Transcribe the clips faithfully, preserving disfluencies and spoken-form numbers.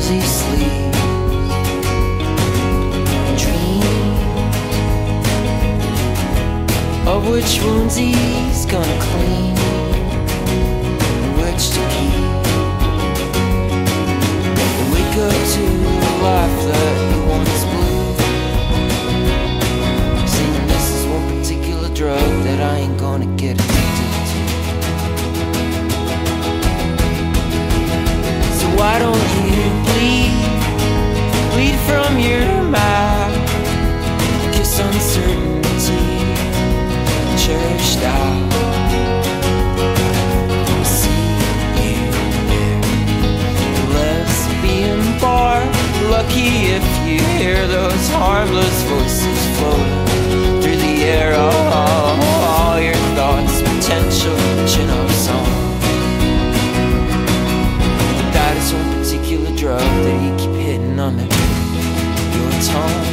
he sleeps and dreams of which wounds he's gonna clean and which to keep. And wake up to the life that he once blew, saying this is one particular drug that I ain't gonna get addicted to. So why don't you bleed, bleed from your mouth, kiss uncertainty, cherished out. See you there, the lesbian bar. Lucky if you hear those harmless voices floating through the air. Oh, all your thoughts, potential Chinup song. That is one particular drug that you keep hitting under your tongue.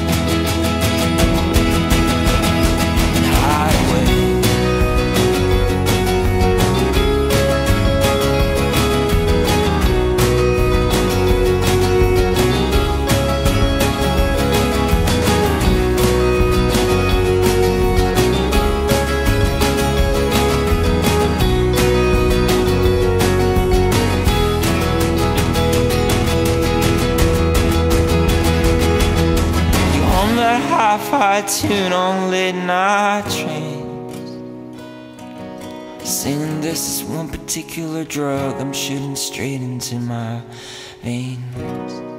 Hi-fi tune on late night trains, saying this is one particular drug I'm shooting straight into my veins.